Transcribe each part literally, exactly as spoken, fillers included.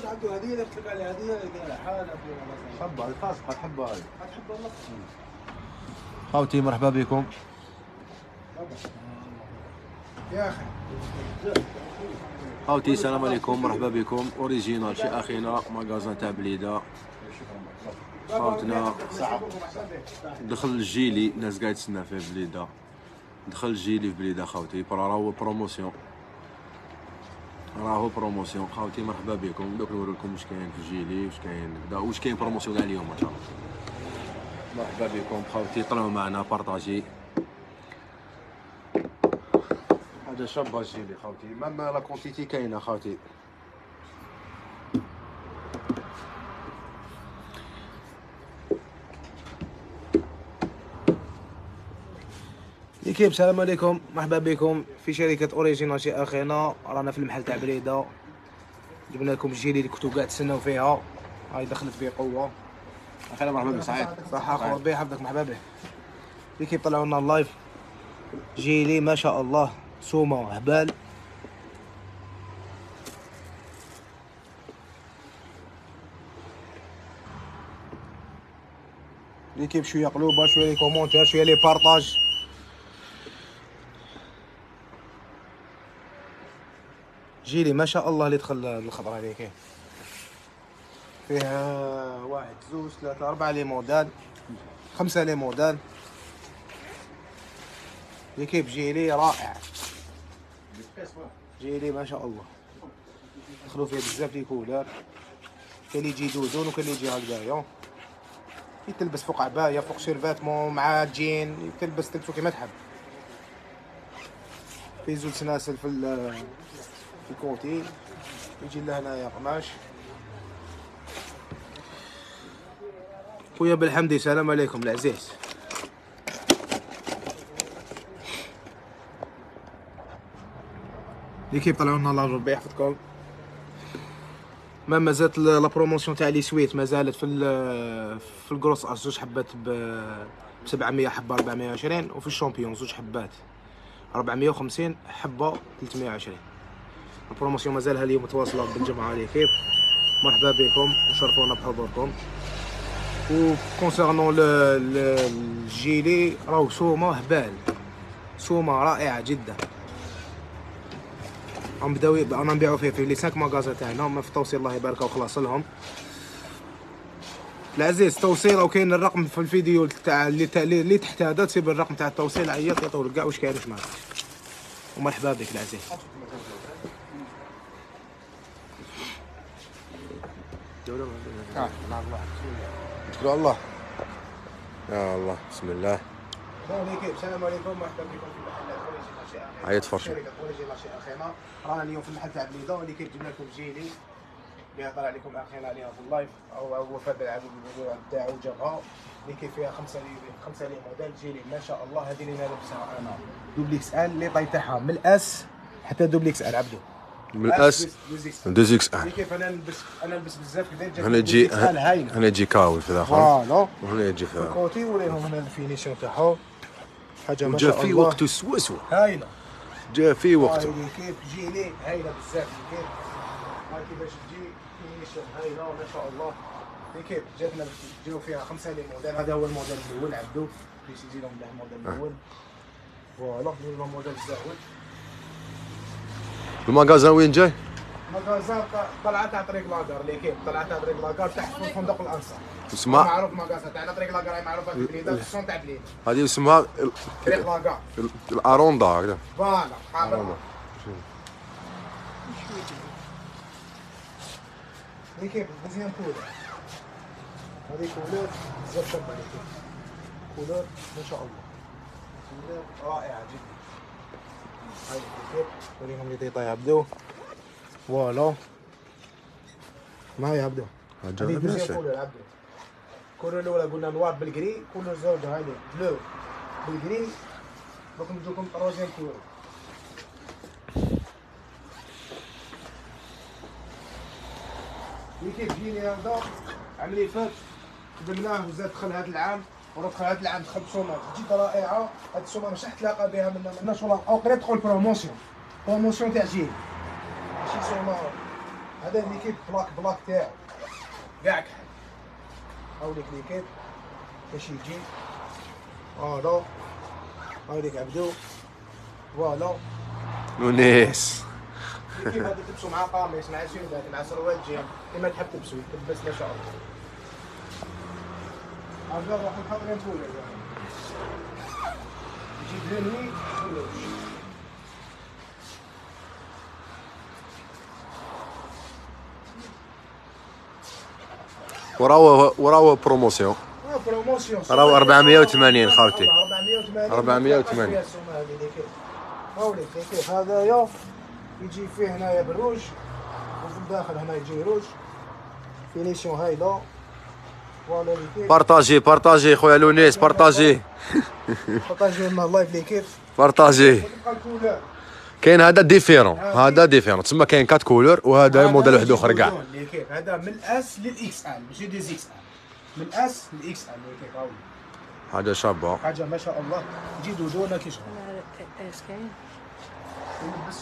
بارطاج عنده هديه اللي قلت لك عليها هديه حاله حبه هذه خاص حبه هذه حبه والله. خوتي مرحبا بكم يا اخي. خوتي السلام عليكم مرحبا بكم. اوريجينال شي اخينا ماغازان تاع بليده. خوتنا دخل الجيلي الناس قاعد تسنى فيه بليده. دخل الجيلي في بليده خوتي راهو بروموسيون راهو بروموسيون خوتي مرحبا بكم. دوك نوري لكم واش كاين في الجيلي واش كاين كدا واش كاين بروموسيون كاع اليوم ان شاء الله. مرحبا بكم خوتي طلعوا معنا بارطاجي حاجه شابه الجيلي خوتي مام لا كونتيتي كاينه خوتي. ليكيب السلام عليكم مرحبا بكم في شركة اوريجينال شي اخينا. رانا في المحل تاع بريدة جبنا لكم الجيلي اللي كنتو قاعد تسناو فيها. هاي دخلت فيه قوة. اخيرا مرحبا بك سعيد. صحة اخو ربي يحفظك مرحبا به. ليكيب طلعوا لنا اللايف جيلي ما شاء الله سومة هبال. ليكيب شوية قلوبة شوية لي كومونتير شوية لي بارطاج. جيلي ما شاء الله اللي دخل الخضرة هذيك فيها واحد زوج ثلاثة أربعة لي موديل خمسة لي موديل. ليكيب جيلي رائع جيلي ما شاء الله. دخلوا فيه بزاف لي كولور. كاين اللي يجي دودون وكاين اللي يجي هكذايا. يتلبس فوق عباية فوق شيرفاتمون مع جين تلبس تلبسو كيما تحب. في زوج سناسل في في الكوتي يجي لهنايا قماش. خويا بالحمدي السلام عليكم العزيز. ليكيب طلعوا لنا الله ربي يحفظكم. ما مازالت لا بروموسيون تاع لي سويت مازالت في في الكروس اس زوج حبات ب سبعمية حبه أربعمية وعشرين وفي الشامبيون زوج حبات أربعمية وخمسين حبه ثلاثمية وعشرين. البروموسيون مازالها اليوم متواصله بالجمعه ليكيب. مرحبا بكم وشرفونا بحضوركم. و كونسيرنون الجيلي راهو سومه هبال سومه رائعه جدا. غنبداو انا نبيعو فيه في لي خمسة ماغازا تاعنا. ما في التوصيل الله يبارك وخلاص لهم العزيز توصيل او كاين الرقم في الفيديو تاع اللي اللي تحت هذا تسيب الرقم تاع التوصيل عيط يعطيولك كاع واش كاين واش ما كاينش. ومرحبا بك العزيز. اه نعم الله شكرا الله يا الله بسم الله. السلام عليكم مرحبا بكم في محل اوريجينال شي اخينا. عيط فرشه شركه اوريجينال شي اخينا. رانا اليوم في المحل تاع بليده واللي كيجبنا لكم جيلي اللي طلع لكم اخينا عليها في اللايف او هو فاد العدد تاعو جابها اللي كاين فيها خمسه لي خمسه لي موديل جيلي ما شاء الله. هذه اللي انا لابسها انا دوبليكس ال اللي طاي تاعها من الاس حتى دوبليكس ال عبدو من الاس دوز اكس ال. كيف انا نلبس انا نلبس بزاف كذا هنا تجي هنا تجي كاوي في الاخر فوالا وهنا يجي في الكوتي وليهم هنا الفينيشن تاعهم حاجه ما جا شاء في الله. وقته سوا سوا هايله جا في وقته. كيف جيلي هايله بزاف كيف هاي كيفاش تجي فينيشن هايله ما شاء الله. كيف جاتنا جاو فيها خمسه لي موديل. هذا هو الموديل الاول عبدو باش يجي لهم الموديل الاول فوالا هو الموديل الزاول. الماغازان وين جاي؟ ماغازان طلعت على طريق لاكار اللي كيف طلعت على طريق لاكار تحت في فندق الانصار. اسمها معروف ماغازان تاعنا طريق لاكار هي معروفه في بليده في السون تاع بليده. هذه اسمها طريق لاكار الاروندا هكذا فوالا الاروندا. هذه كيف مزيان كولور. هذه كولور بزاف شابه هذيك كولور ما شاء الله كولور رائعه جدا. هاي كيف وريهم اللي تيطا يعبدو فوالا معايا عبدو. هذه مزيان كولور عبدو. كولور الاولى قلنا نوار بالكري كولور زوجه هاي بلو بالكري. دوك نجوكم روزين كولور. اللي كيف جيني هذا عام اللي فات خدمناه وزاد دخل هذا العام وراه دخل هذا العام دخل بسومه جد رائعه. هاد السومه مش راح تلاقى بها منا منا شغل او قريب تدخل بروموسيون بروموسيون تاع جيل ماشي سومه هذا ليكيب بلاك بلاك تاعو كاع كحل. هاوليك ليكيب باش يجي فوالا. هاوليك عبدو فوالا. ونيس ليكيب هذا تلبسو مع قميص مع سيودات مع سروال جيم كيما تحب تلبسو يلبس ما شاء الله. هذا راح نحط غير نقول يجيب لوني وراهو وراهو بروموسيون. بروموسيون راهو أربعمية وثمانين خاوتي. أربعمية وثمانين. أربعمية وثمانين. هاوليك كيف هذايا يجي فيه هنايا بالروج وفي الداخل هنا يجي روج. فينيسيون هايله فوالا ليكيب. بارطاجي بارطاجي خويا لونيس بارطاجي. بارطاجيو لنا اللايف ليكيب. بارطاجي. تبقى الكولور. كاين هذا ديفيرون هذا ديفيرون تسمى كاين كات كولور وهذا موديل واحد اخر كاع. ليكيب هذا من الاس للاكس ال ماشي دي زيكس ال. من الاس للاكس ال ليكيب هاولي. حاجه شابه. حاجه ما شاء الله تجي دودونه كيشغل. ايش كاين؟ يلبس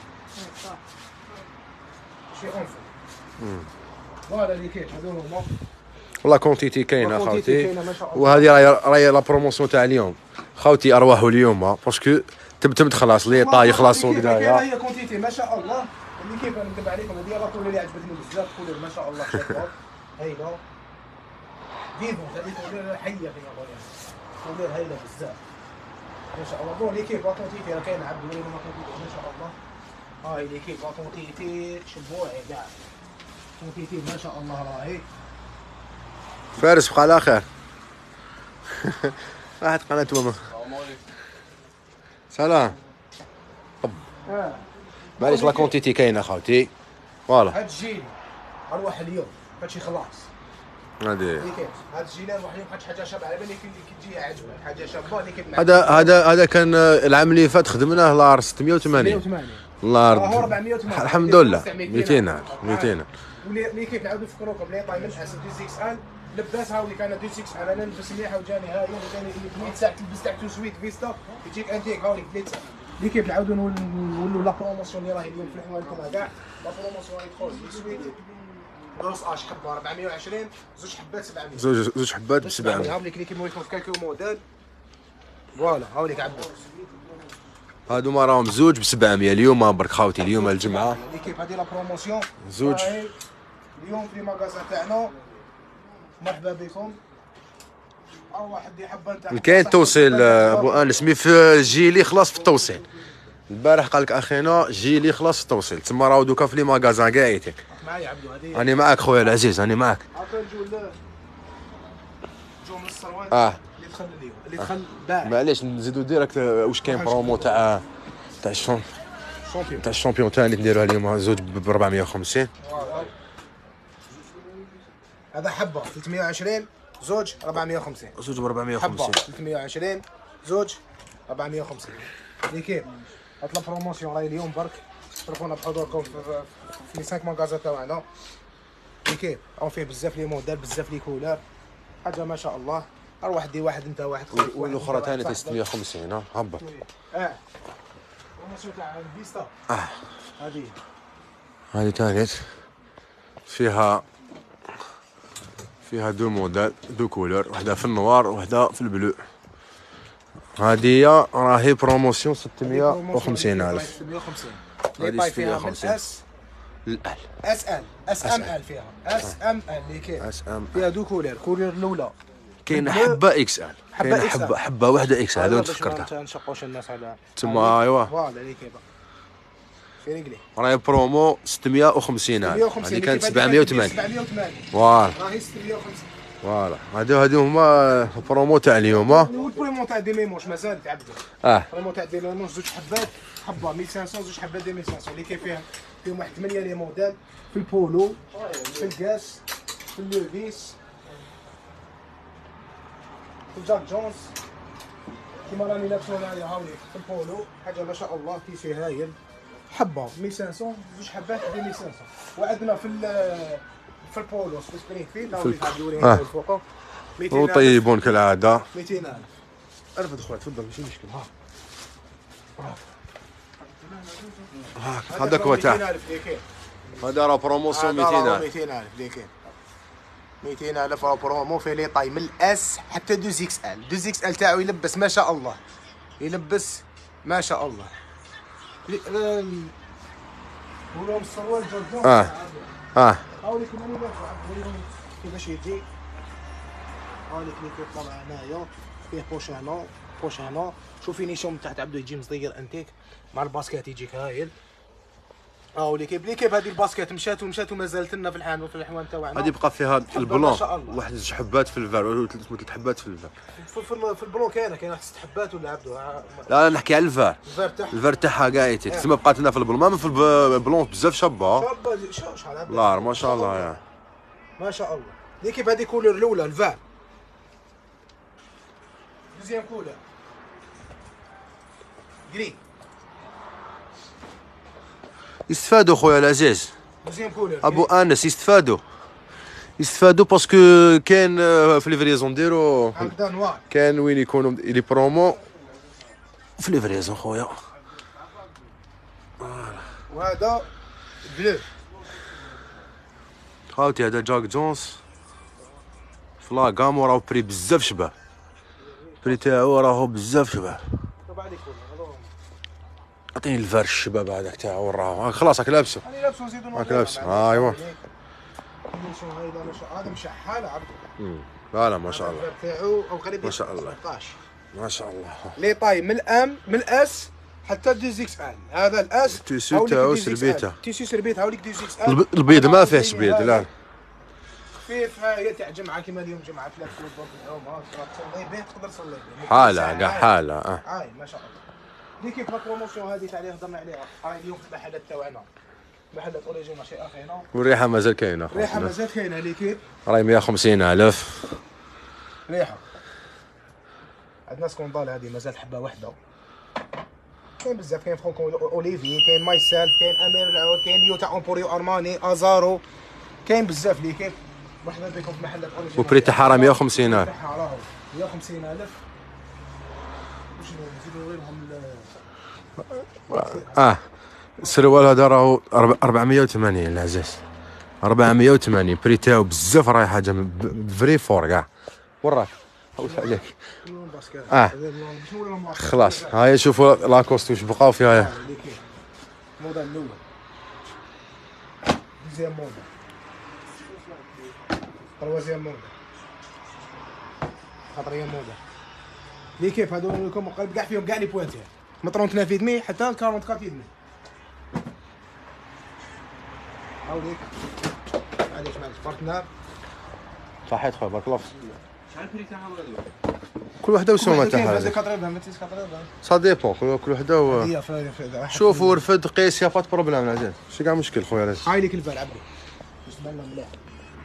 شي اونفو. فوالا ليكيب هذو هما. والله كونتيتي كاينه كونتيتي خاوتي. كاينة ما شاء الله. وهذه راهي راهي لا بروموسيون تاع اليوم خاوتي. ارواحوا اليوم باسكو تبتم تخلص لي طا يخلصوا كدايا. هي كونتيتي ما شاء الله. اللي كيف انا ندب عليكم هذه لا كولور اللي عجبتني بزاف كولور ما شاء الله شابه. هايله فيفو هذه كولور حيه فيها خويا. كولور هايله بزاف ما شاء الله. بون ليكيب لا كونتيتي راه كاين عبد الوليد ما كونتيتي ما شاء الله. هاي ليكيب لا كونتيتي شبوعي كاع كونتيتي ما شاء الله راهي. فارس بقى على خير. واحد قناه وما سلام. اه معليش لا كونتيتي كاينه خاوتي. فوالا هاد الجيل ارواح اليوم هادشي خلاص. هادي ليكيب هاد الجيل ارواح اليوم بقات حاجه شابه على بالي كي تجي عجبك حاجه شابه ليكيب. هذا هذا هذا كان العام اللي فات خدمناه لار ستمية وثمانين. لار هو أربعمية وثمانين. الحمد لله مئتين ألف مئتين ألف. ولي كيف نعاودو نفكروكم اللي طاي من الحسن دي سيكس ال لباس هاولي كان دي سيكس ال انا نلبس مليحه وجاني هاي وجاني ثمانية ساعه تلبس تاع تو سويت فيستا يجيك انتيك هاولي ثلاث ساعات. اللي كيف نعاودو نولوا لا بروموسيون اللي راهي اليوم في العنوان كاع لا بروموسيون راهي تدخل دي سويت دوس اش حبه أربعمية وعشرين زوج حبات سبعمية. زوج زوج حبات ب سبعمية. هاولي كي مويكم في كالكو موديل فوالا هاوليك عبدو. هادو ما راهم زوج ب سبعمية اليوم برك خاوتي اليوم الجمعه. اللي كيف هذه لا بروموسيون زوج اليوم في المغازا تاعنا. مرحبا بكم. او واحد يحب انت كاين توصيل ابو انس مي في جيلي خلاص في التوصيل. البارح قال لك اخينا جيلي خلاص في التوصيل تما راهو دوكا في لي ماغازان كاع يتيك. معايا عبدو هذه راني معاك خويا العزيز راني معاك. هاكا نجو نجو من السروال اه اللي دخل اليوم اللي دخل باع. معليش نزيدو ديريكت واش كاين برومو تاع تاع الشون شامبيون تاع الشامبيون تاعنا نديروها اليوم زوج ب أربعمية وخمسين. هذا حبه ثلاثمية وعشرين زوج أربعمية وخمسين. زوج ب أربعمية حبه وخمسين. ثلاثمية وعشرين زوج أربعمية وخمسين. اللي كيف هاد لا بروموسيون راهي اليوم برك شرفونا بحضوركم في في لي خمسة ماغازا تاعنا. اللي كيف راهو فيه بزاف لي موديل بزاف لي كولور حاجه ما شاء الله. اروح دي واحد انت واحد والاخرى ثاني ستمية وخمسين ها هبط. اه بروموسيون تاع فيستا. اه هذه هذه ثانيت فيها فيها دو موديل دو كولور وحده في النوار وحده في البلو. هذه راهي بروموسيون ستمية وخمسين ألف. ستمية وخمسين. هذه طاي ستمية فيها من وخمسين. اس الال اس ال اس ام ال فيها اس ام ال اللي كاين اس ام فيها دو كولور. كولور الاولى كاين حبه اكس ال حبة كاين إكس إل. حبه حبه واحده اكس ال هذا باش تفكرتها ما نشقوش الناس على تما ايوا فوالا اللي كاين في رجلي راهي برومو ستمية وخمسين ألف. هذه كانت سبعمية وثمانين. سبعمية وثمانين فوالا راهي ستمية وخمسين. فوالا هادو هادو هما البرومو تاع اليوم. ها والبريمو تاع دي ميموش مازال تعبدو. اه البريمو تاع دي ميموش زوج حبات حبه ألف وخمسمية زوج حبات دي ألف وخمسمية اللي كاين فيها فيهم واحد ثمانية لي موديل في البولو في الكاس في اللوفيس في الجاك جونز كيما راني لابسو هنايا هاولي في البولو حاجه ما شاء الله كيفي هايل. حبه ألف وخمسمية زوج حبات ب ألف وخمسمية. وعندنا في في البولو في سبرينغ فيلد هاولي تاع الدوري آه. الفوق وطيبون كالعاده. مئتين ألف. ارفد خويا تفضل ماشي مشكل. ها هذاك هو تاع مئتين ألف اللي كاين هذا راه بروموسيون مئتين ألف. مئتين ألف اللي كاين مئتين ألف راه برومو في لي طاي من الاس حتى دو زيكس ال دو زيكس ال تاعو يلبس ما شاء الله يلبس ما شاء الله. ولهم السروال جوردون اه اه هاوليك ماني نافع كيفاش يجي. هاوليك اللي كيطلع هنايا فيه بوش هنا بوش هنا. شوفي نيشو من تحت عبدو يجي مصدير انتيك مع الباسكات يجيك هايل. ها ليكيب ليكيب هذه الباسكات مشات ومشات ومازالت لنا في الحان وفي الحوان تاعنا. غادي يبقى فيها البلون واحد زوج حبات في الفار ولا ثلاث حبات في الفار. في, في, في البلون كاينه كاينه ست حبات ولا عبدو. لا نحكي على الفار. الفار تاعها الفار تاعها كاع يتي تما بقات لنا في البلون. ما في البلون بزاف شابه. شابه شحال هذا الله ما شاء الله يا ما شاء الله. ليكيب هذه كولور الاولى الفار. دوزيام كولور جري. يستفادوا خويا العزيز دوزيام كولور ابو انس يستفادوا يستفادوا باسكو كاين في ليفريزون نديرو هكذا نوار. كاين وين يكونوا لي برومو في ليفريزون خويا. وهذا بلو. خاوتي هذا جاك جونز في لا غام وراه بري بزاف شباب. بري تاعو راهو بزاف شباب. عطيني الفار الشباب هذاك تاعو وراه خلاص راك لابسو. انا لابسو نزيدو راك لابسو ايوا. هذا مش حاله عبد. لا لا ما شاء الله تاعو او قريب ما شاء الله سبعطاش. ما شاء الله. لي طاي من الام من الاس حتى دو زيكس ال. هذا الاس التيسو تاعو سربيته. تيسو سربيت هاوليك دو زيكس ال. البيض ما فيهش بيض لا. خفيف هاي تاع جمعه كيما اليوم جمعه ثلاث فلوس اليوم تصلي به تقدر تصلي به. حاله كاع حاله اه. هاي ما شاء الله. دي كيف البروموسيون هذه تاع اللي هضرنا عليها. هاي اليوم في المحلات تاعنا محلات اوريجينا شيء اخينا. والريحه مازال كاينه. ريحه مازال كاينه ليكيب. راهي مئة وخمسين ألف ريحه. عندنا سكوندال هذه مازال حبه واحده. كاين بزاف كاين فرونكو اوليفي كاين ماي سيلف كاين امير العود كاين ليو تاع امبوريو ارماني ازارو كاين بزاف ليكيب. مرحبا بكم في محلات اوريجينا. وبري تاعها راه مئة وخمسين ألف. تاعها راهو مئة وخمسين ألف. واش نزيدو غيرهم اه السروال هذا راهو أربعمئة وثمانين العزاز. أربعمئة وثمانين بري تاعو بزاف راهي حاجه فري فور كاع. وراك واش عليك اه خلاص. هاي شوفوا لاكوست واش بقاو فيها. الموضه الاول دوزيام موضه تروازيام موضه خاطريام موضه لي كيف هذو لكم قلب كاع فيهم كاع لي بوانتير من ثلاثة وثلاثين في دمي حتى أربعة وأربعين في دمي. هاوليك معليش معليش بارتنر صحيت خويا بارك الله فيك. شحال البري تاعها ولا كل وحده وسومه تاعها. هذا كتريبها ما تيس كتريبها سا ديبون خويا كل وحده و... هي فا شوفوا رفد قيس يا فات بروبليم العزاز ماشي كاع مشكل خويا العزاز. هاي ليك الفال عبدو باش تبان لهم مليح.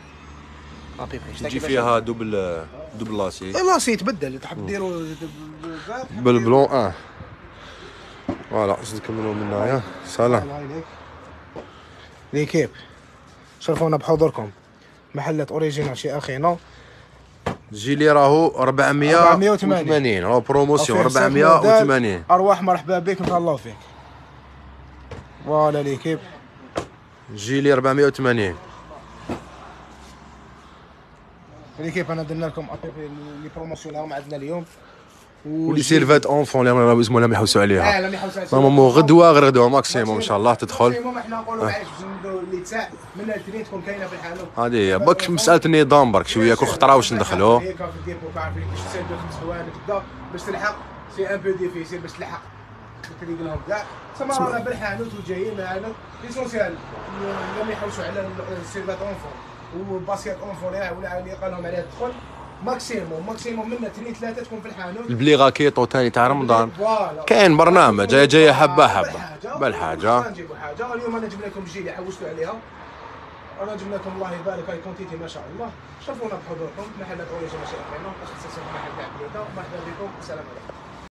تجي فيها دوبل دوبل لاسي. لا سي يتبدل تحب ديرو بالبلون اه فوالا زيد نكملوا من هنايا سلام. لي كيب شرفونا بحضوركم محلات اوريجينال شي اخينا. جيلي راهو أربعمئة وثمانين راهو بروموسيون أربعمئة وثمانين. ارواح مرحبا بك نتهلاو فيك. فوالا لي كيب جيلي أربعمئة وثمانين. لي كيب انا درنا لكم ابيبي لي بروموسيون راهم عندنا اليوم. ولي سيرفات اونفون اللي راهم اسمهم لم يحوسوا عليها. اه لم يحوسوا عليها. نورمالمون غدوه غير غدوه ماكسيموم ان شاء الله تدخل. ماكسيموم احنا نقولوا معليش باش نديروا اللي تاع من الاثنين تكون كاينه في الحانوت. هذه هي باك مساله النظام برك شويه كل خطره واش ندخلوا. هيك في الديبو كعرفين باش تسد خمس حوايج تبدا باش تلحق سي ان بو ديفيسيل باش تلحق تريق لهم كاع. تما رانا بالحانوت وجايين معنا ليسونسيال لم يحوسوا على السيرفات اونفون والباسكيت اونفون ولا اللي قال لهم عليها تدخل ماكسيموم ماكسيموم منا اثنين ثلاثه تكون في الحانوت. البلي غاكيطو ثاني تاع رمضان كاين برنامج جايه جايه حبه حبه بالحاجه. نجيبوا حاجه اليوم انا جبنا لكم الجيل اللي حوستوا عليها. انا جبنا لكم الله يبارك هاي كونتيتي ما شاء الله. شرفونا بحضوركم محلات اوريجينال شي اخرين اختصاص محل تاع بلوده. مرحبا بكم والسلام عليكم.